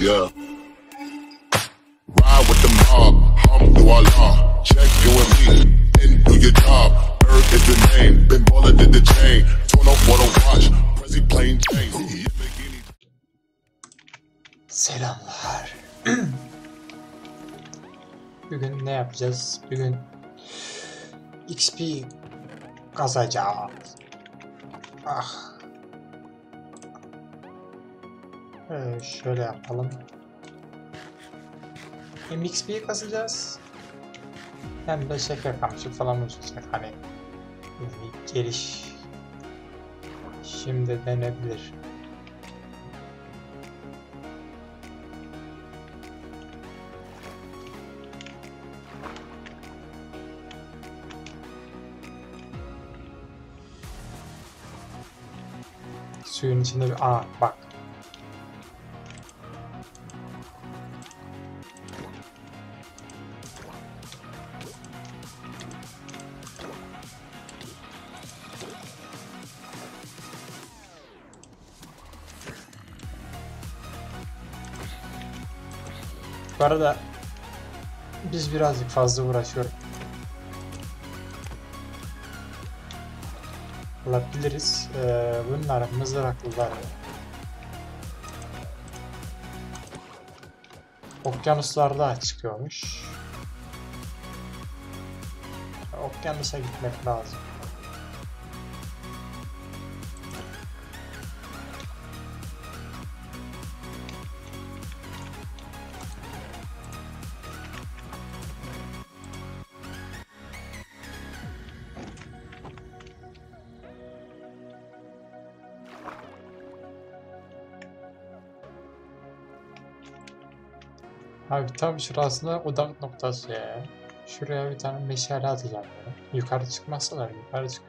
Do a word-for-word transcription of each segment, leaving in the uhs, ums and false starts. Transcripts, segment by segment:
Yeah. Ride with the mob, hum through our law. Check you and me, and do your job. Earth is the name, Ben Baller did the chain. Torn up what a watch, Prezi plain Jane. Selamlar. Bugün ne yapacağız? Bugün X P kazacağız. Ah. Ee, şöyle yapalım. Hem X P kazacağız, hem de şeker kamışı falan olacak. Hani bir geliş şimdi denebilir. Suyun içinde bir... Aa bak. Bu arada biz birazcık fazla uğraşıyoruz. Olabiliriz. Ee, bunlar mızraklılar. Okyanuslarda çıkıyormuş. Okyanusa gitmek lazım. Abi tam şurasında odak noktası ya. Şuraya bir tane meşale atacağım böyle. Yukarı çıkmazsalar yukarı çık.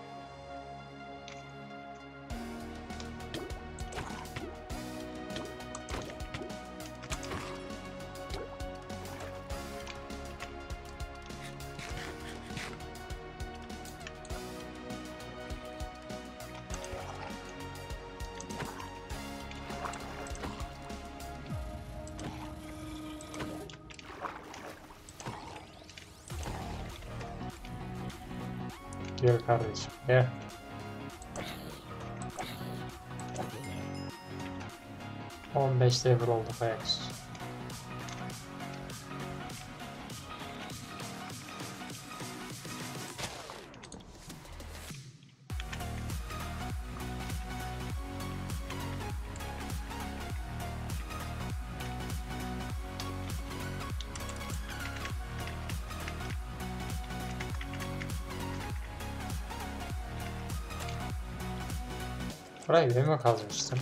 Gel kardeşim gel. on beş level olduk ayaküstü. Burayı ben mi kazmıştım?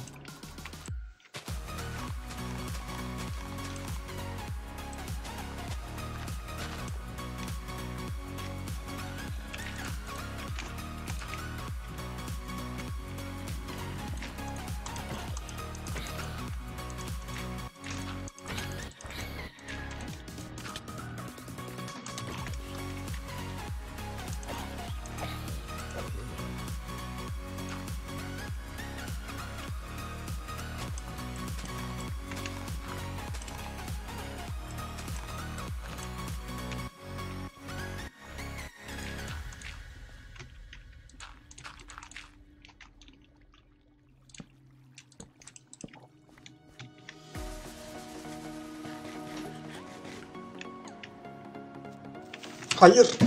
Hayır.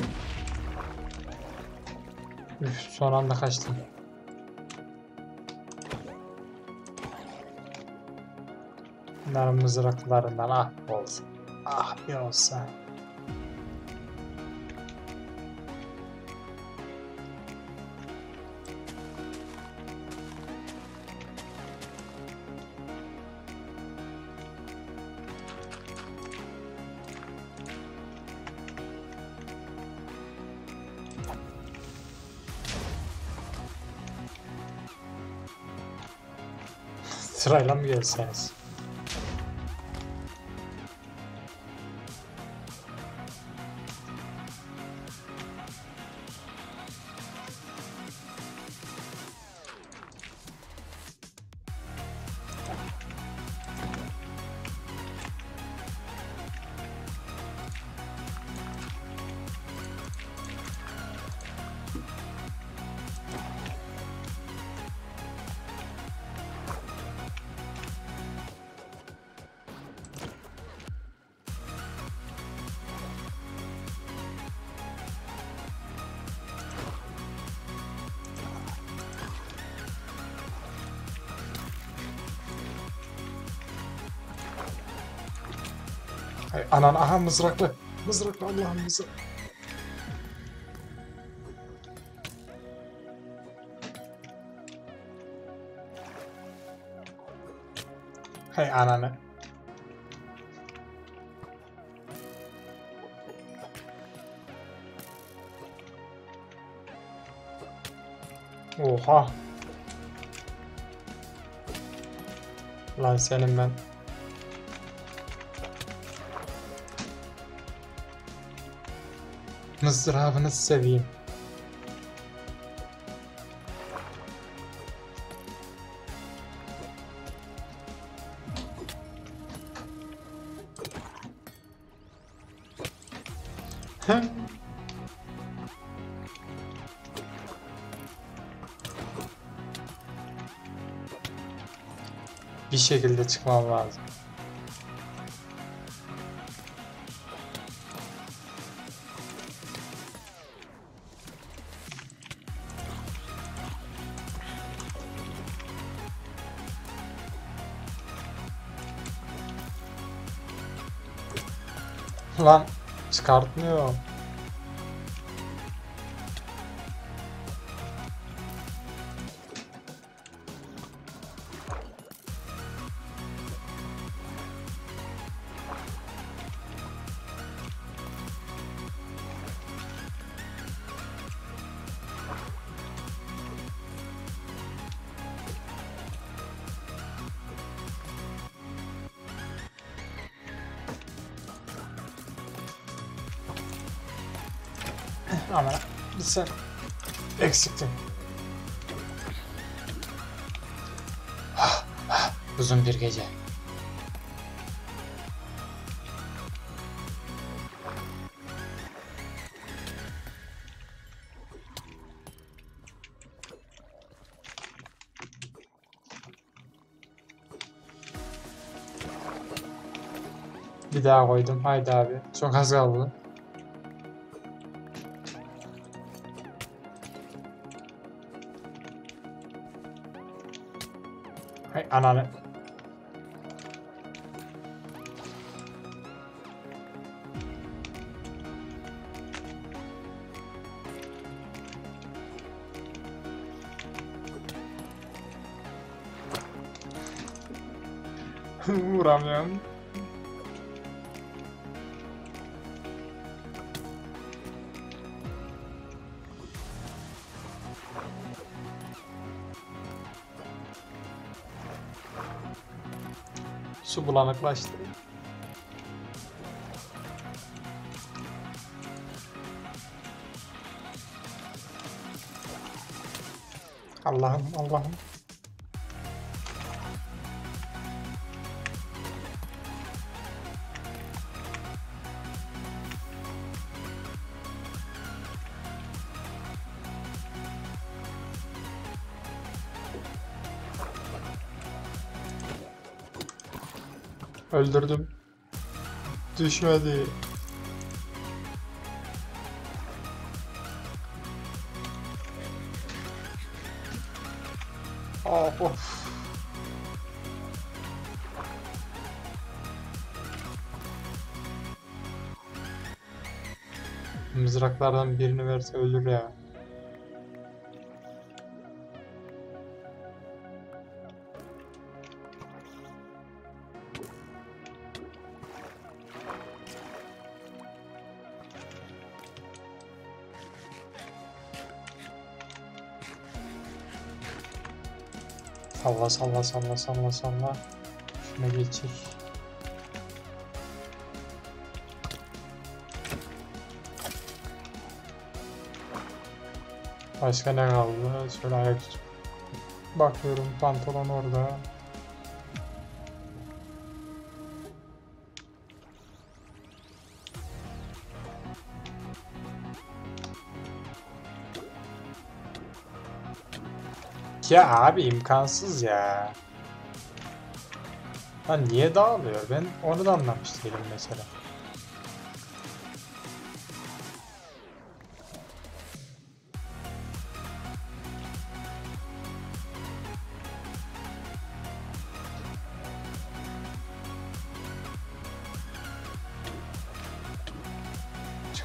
Üf, son anda kaçtım. Bunların mızraklarından ah olsa. Ah bir olsa. Sırayla mı gelseniz? Hay anan, aha mızraklı. Mızraklı, Allah'ım mızrak. Hay ananı. Oha. Lan senin ben. Mızrağını seveyim. Bir şekilde çıkmam lazım. Lan çıkartmıyor. Ama sen eksiktin. Uzun bir gece. Bir daha koydum. Haydi abi. Çok az kaldı. Hay ananı. Vuramıyorum. Su bulanıklaştı. Allah'ım, Allah'ım. Öldürdüm. Düşmedi. Of of. Mızraklardan birini verse ölür ya. Salla salla salla salla salla. Şuna geçecek. Başka ne kaldı? Şöyle ayak bakıyorum, pantolon orada. Ya abi imkansız ya. Lan niye dağılıyor? Ben onu da anlamış değilim mesela.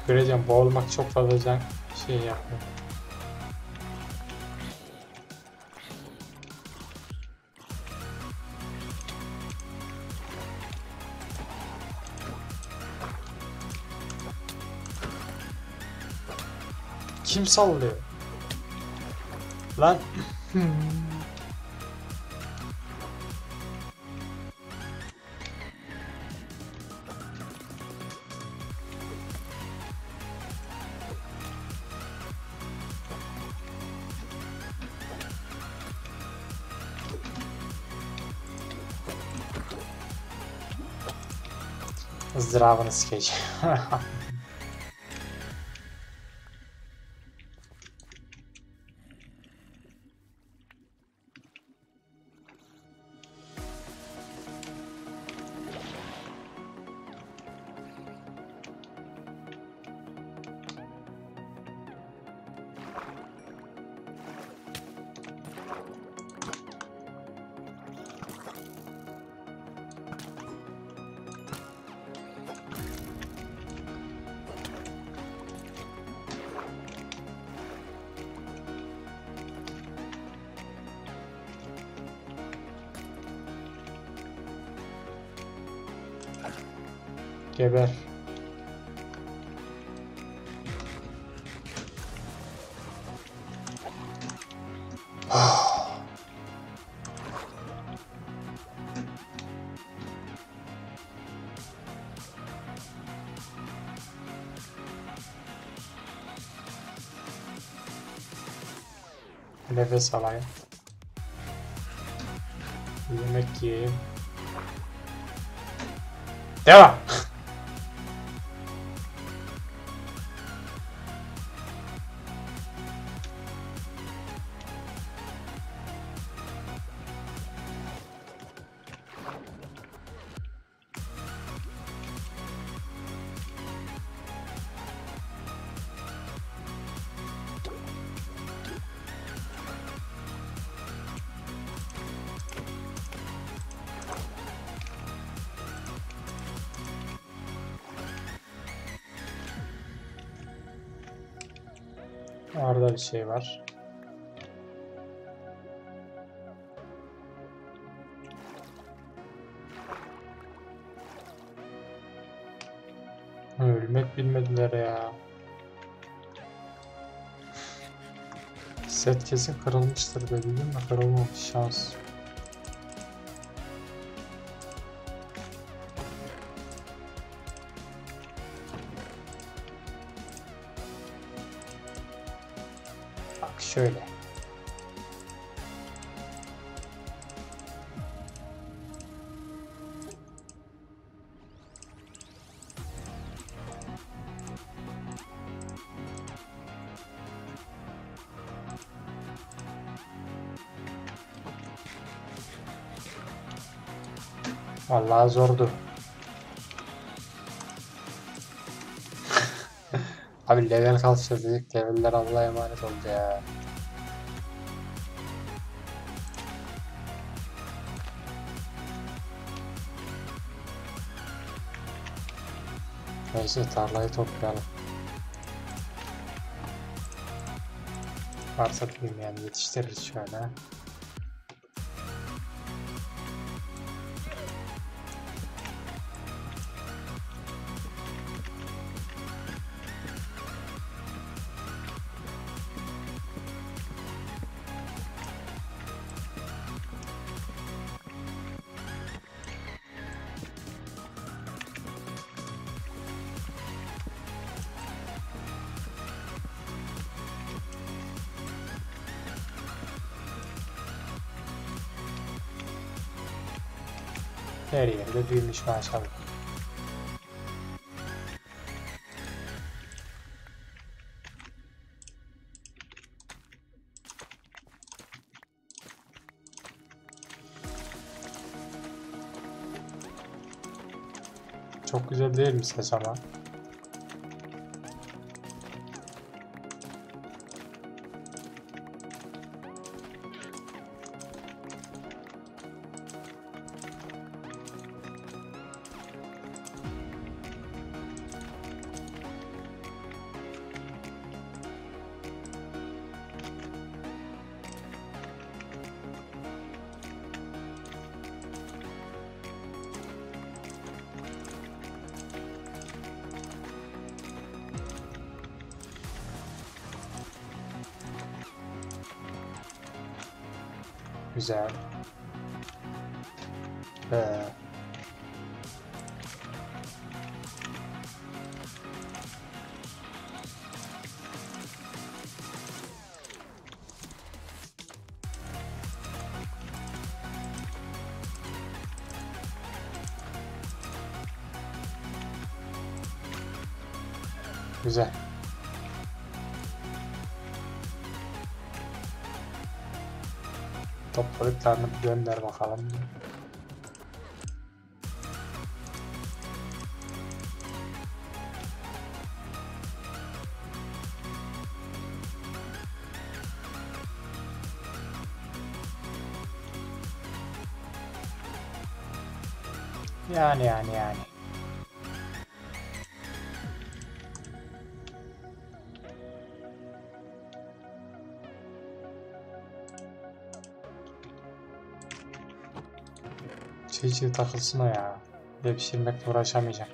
Göreceğim, boğulmak çok fazla can şey yapıyor. Kim sallıyor? Lan. ızdırabını sikeceğim. Geber. Nefes alayım. Yemek yiyeyim. Devam. Orada bir şey var. Ölmek bilmediler ya. Set kesin kırılmıştır dedim mi? Kırılmamış, şans. Bak şöyle. Vallahi zordu. Abi level kalacağız dedik. Leveller Allah'a emanet oldu ya. Neyse tarlayı toplayalım. Varsa bilmeyen yetiştiririz şöyle. Her yerde büyümüş maşallah. Çok güzel değil mi ses ama? Güzel. Ee, güzel. Toplarını gönder bakalım. Yani yani yani. Çiğ çiğ takılsın o ya. Ve pişirmekle uğraşamayacağım.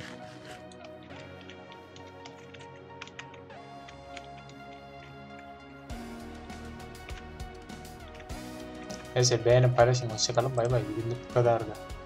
Neyse beğenin, paylaşın, hoşçakalın, bay bay. Bugünlük bu kadardı.